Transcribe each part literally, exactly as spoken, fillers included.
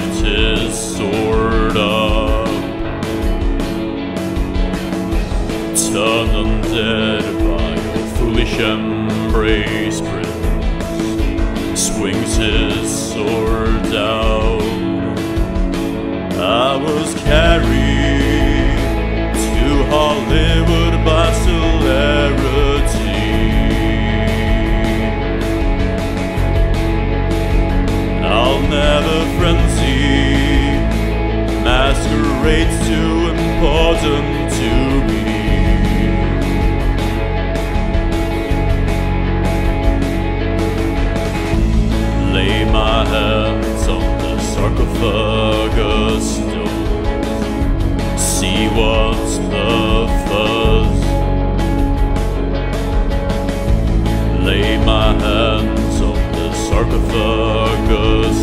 picked his sword up, turned undead by your foolish embrace, prince, swings his sword out. I was carried to Hollywood by celerity. I'll never frenzy, masquerade's too important to me. Lay my hands on the sarcophagus stone, see what's the fuzz. Lay my hands on the sarcophagus,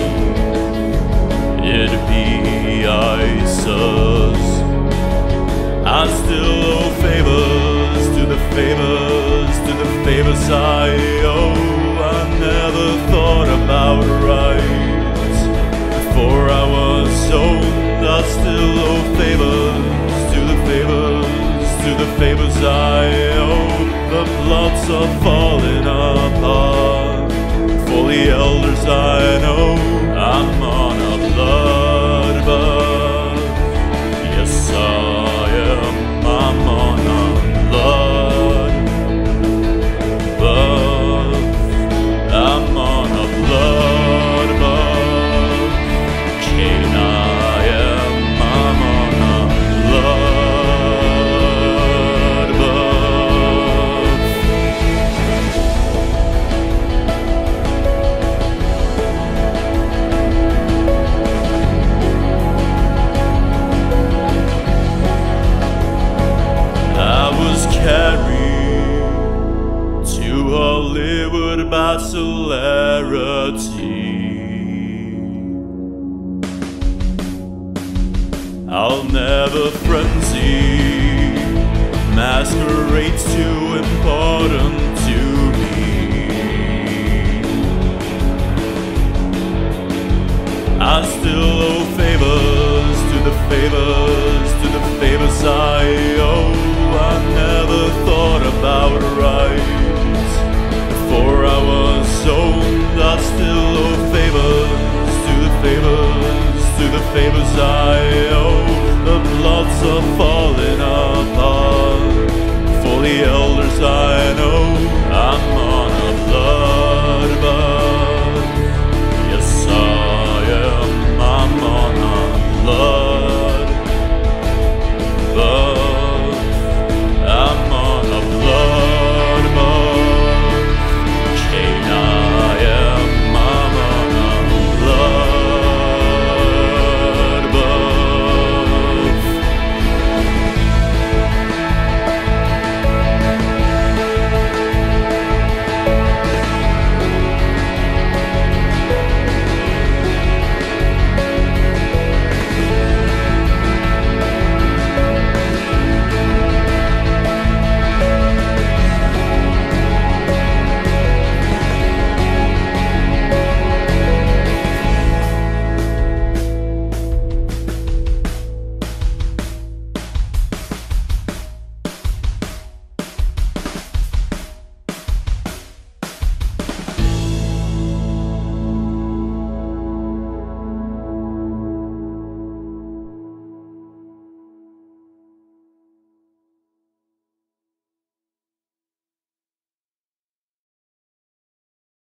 it'd be Isis. I still owe favors to the favors, to the favors I owe. I never thought about rights before I was owned. I still owe favors to the favors, to the favors I owe. The plots are falling apart for the elders I know. I'm on a bloodbuff, yes I am. I'm on a bloodbuff, I'm on a bloodbuff. Cain I am, I'm on a bloodbuff. I was carried to Hollywood by celerity. I'll never frenzy, masquerade's too important to me. I still owe favors to the favors, to the favors I owe. I never thought about rights before I was owned. I still owe favors to the favors, to the favors I owe. The plots are falling